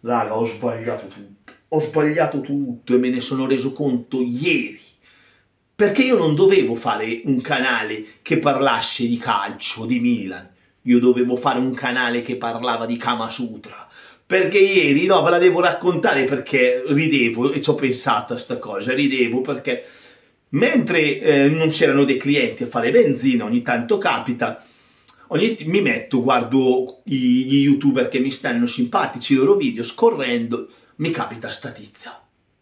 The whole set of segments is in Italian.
Raga, ho sbagliato tutto e me ne sono reso conto ieri, perché io non dovevo fare un canale che parlasse di calcio, di Milan, io dovevo fare un canale che parlava di Kama Sutra, perché ieri, no, ve la devo raccontare perché ridevo e ci ho pensato a sta cosa, ridevo perché mentre non c'erano dei clienti a fare benzina, ogni tanto capita, mi metto, guardo gli youtuber che mi stanno simpatici, i loro video, scorrendo, mi capita sta tizia.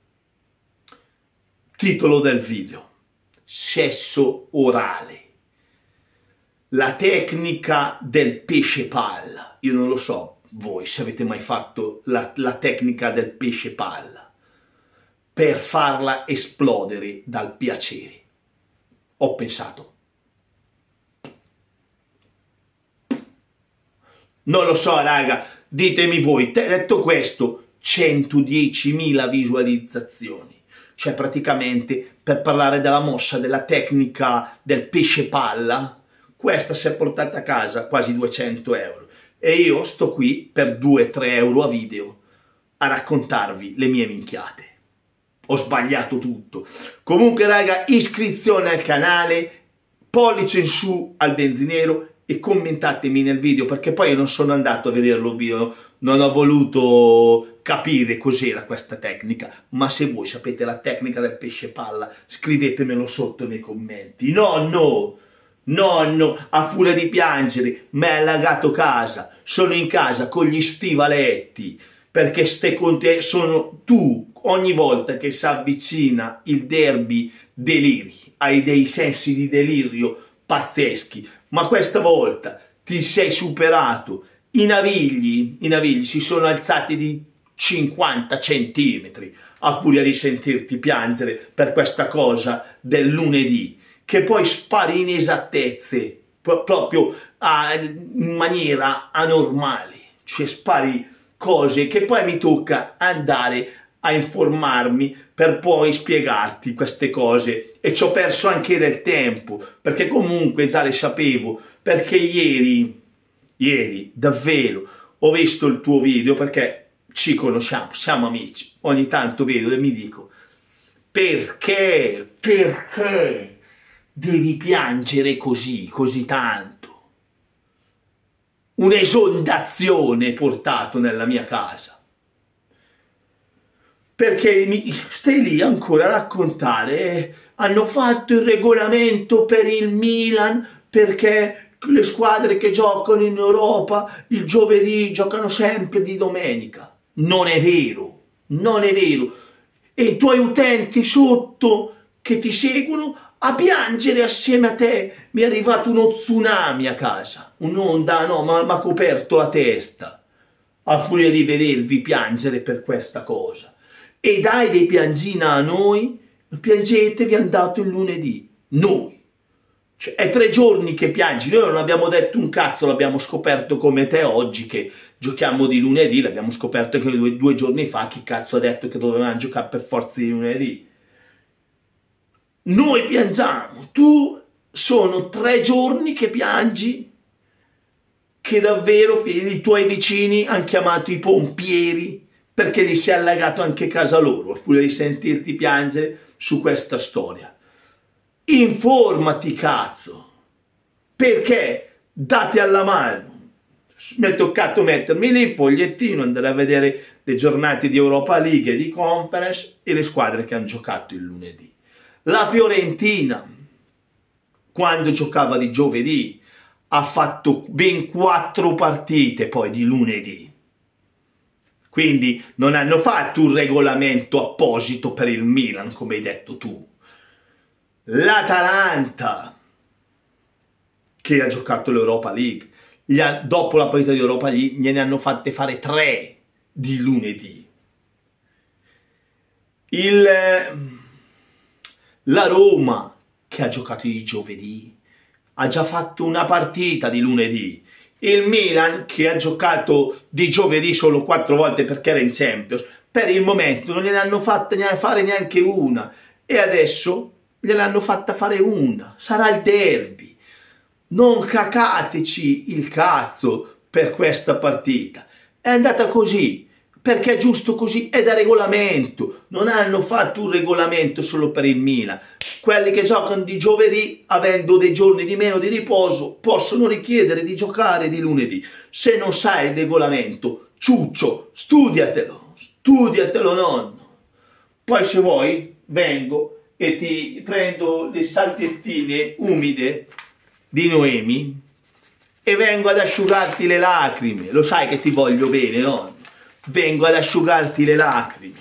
Titolo del video: sesso orale. La tecnica del pesce palla. Io non lo so voi se avete mai fatto la tecnica del pesce palla per farla esplodere dal piacere. Ho pensato, non lo so raga, ditemi voi. Detto questo, 110.000 visualizzazioni. Cioè praticamente per parlare della mossa, della tecnica del pesce palla, questa si è portata a casa quasi 200 euro. E io sto qui per 2-3 euro a video a raccontarvi le mie minchiate. Ho sbagliato tutto. Comunque raga, iscrizione al canale, pollice in su al benzinero e commentatemi nel video, perché poi io non sono andato a vederlo il video, non ho voluto capire cos'era questa tecnica, ma se voi sapete la tecnica del pesce palla scrivetemelo sotto nei commenti. Nonno, a furia di piangere mi è allagato casa, sono in casa con gli stivaletti, perché sono tu, ogni volta che si avvicina il derby deliri, hai dei sensi di delirio pazzeschi, ma questa volta ti sei superato, i navigli si sono alzati di 50 centimetri a furia di sentirti piangere per questa cosa del lunedì, che poi spari inesattezze, proprio in maniera anormale, cioè spari cose che poi mi tocca andare a informarmi per poi spiegarti queste cose, e ci ho perso anche del tempo, perché comunque già le sapevo, perché ieri davvero ho visto il tuo video, perché ci conosciamo, siamo amici, ogni tanto vedo e mi dico perché devi piangere così tanto? Un'esondazione portato nella mia casa. Perché stai lì ancora a raccontare, hanno fatto il regolamento per il Milan perché le squadre che giocano in Europa il giovedì giocano sempre di domenica. Non è vero, non è vero. E i tuoi utenti sotto che ti seguono a piangere assieme a te. Mi è arrivato uno tsunami a casa, un'onda, no, mi ha coperto la testa a furia di vedervi piangere per questa cosa. E dai dei piangina a noi, piangete, vi hanno dato il lunedì, noi. Cioè, è 3 giorni che piangi, noi non abbiamo detto un cazzo, l'abbiamo scoperto come te oggi che giochiamo di lunedì, l'abbiamo scoperto anche due giorni fa, chi cazzo ha detto che dovevamo giocare per forza di lunedì? Noi piangiamo, tu sono 3 giorni che piangi, che davvero i tuoi vicini hanno chiamato i pompieri, perché gli si è allagato anche casa loro, a furia di sentirti piangere su questa storia. Informati, cazzo, perché date alla mano. Mi è toccato mettermi lì il fogliettino, andare a vedere le giornate di Europa League e di Conference e le squadre che hanno giocato il lunedì. La Fiorentina, quando giocava di giovedì, ha fatto ben 4 partite poi di lunedì. Quindi non hanno fatto un regolamento apposito per il Milan, come hai detto tu. L'Atalanta, che ha giocato l'Europa League, dopo la partita di Europa League gliene hanno fatte fare 3 di lunedì. La Roma, che ha giocato di giovedì, ha già fatto una partita di lunedì. Il Milan, che ha giocato di giovedì solo 4 volte perché era in Champions, per il momento non gliene hanno fatta fare neanche una, e adesso gliel'hanno fatta fare una. Sarà il derby. Non cacateci il cazzo per questa partita. È andata così. perché è giusto così, è da regolamento. Non hanno fatto un regolamento solo per il Milan. Quelli che giocano di giovedì, avendo dei giorni di meno di riposo, possono richiedere di giocare di lunedì. Se non sai il regolamento, ciuccio, studiatelo nonno. Poi se vuoi vengo e ti prendo le salviettine umide di Noemi e vengo ad asciugarti le lacrime. Lo sai che ti voglio bene, nonno. Vengo ad asciugarti le lacrime.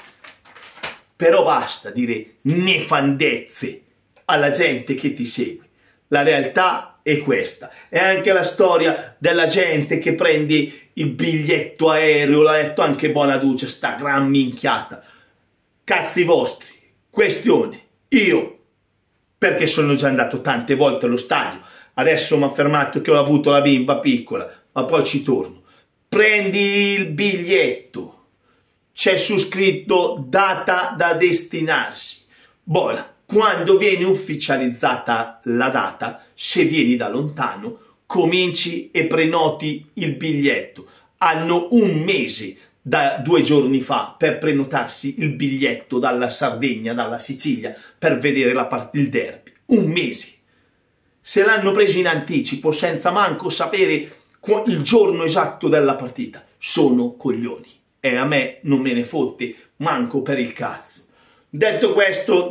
Però basta dire nefandezze alla gente che ti segue. La realtà è questa. È anche la storia della gente che prende il biglietto aereo, l'ha detto anche Bonaduce, sta gran minchiata. Cazzi vostri. Questione. Io, perché sono già andato tante volte allo stadio, adesso mi ha fermato che ho avuto la bimba piccola, ma poi ci torno. Prendi il biglietto, c'è su scritto data da destinarsi. Buona, quando viene ufficializzata la data, se vieni da lontano, cominci e prenoti il biglietto. Hanno un mese da 2 giorni fa per prenotarsi il biglietto dalla Sardegna, dalla Sicilia, per vedere il derby. Un mese. Se l'hanno preso in anticipo senza manco sapere il giorno esatto della partita, sono coglioni e a me non me ne fotte manco per il cazzo. Detto questo,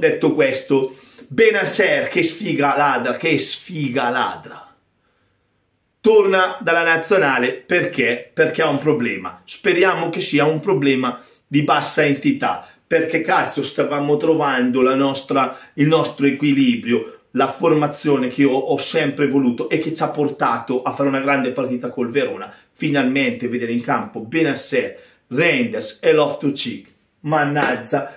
Bennacer, che sfiga ladra, torna dalla nazionale perché ha un problema. Speriamo che sia un problema di bassa entità, perché cazzo stavamo trovando il nostro equilibrio, la formazione che io ho sempre voluto e che ci ha portato a fare una grande partita col Verona. Finalmente vedere in campo Bennacer, Reinders e Loftus-Cheek. Mannaggia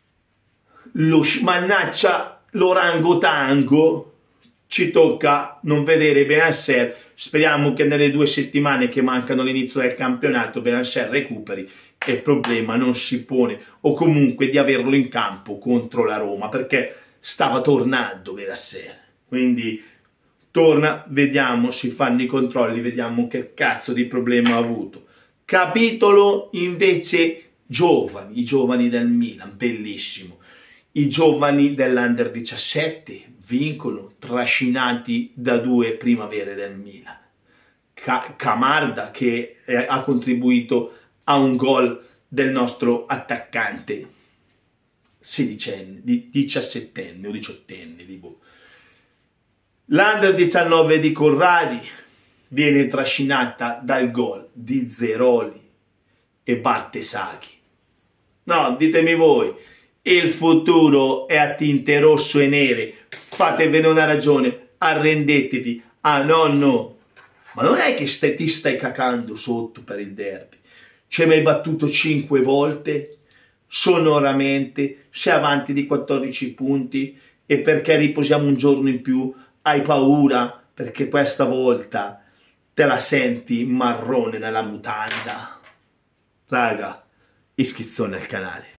l'orangotango, ci tocca non vedere Bennacer. Speriamo che nelle 2 settimane che mancano all'inizio del campionato Bennacer recuperi e il problema non si pone, o comunque di averlo in campo contro la Roma, perché stava tornando Bennacer. Quindi torna, vediamo, si fanno i controlli, vediamo che cazzo di problema ha avuto. Capitolo invece giovani, i giovani del Milan, bellissimo. I giovani dell'Under 17 vincono trascinati da 2 primavere del Milan. Camarda che ha contribuito a un gol del nostro attaccante 16enne, 17enne o 18enne. L'Under 19 di Corradi viene trascinata dal gol di Zeroli e Bartesaghi. No, ditemi voi, il futuro è a tinte rosso e nere, fatevene una ragione, arrendetevi. Ah nonno, ma non è che ti stai cacando sotto per il derby, ci hai mai battuto 5 volte, sonoramente, sei avanti di 14 punti e perché riposiamo un giorno in più hai paura perché questa volta te la senti marrone nella mutanda. Raga, iscrizione al canale.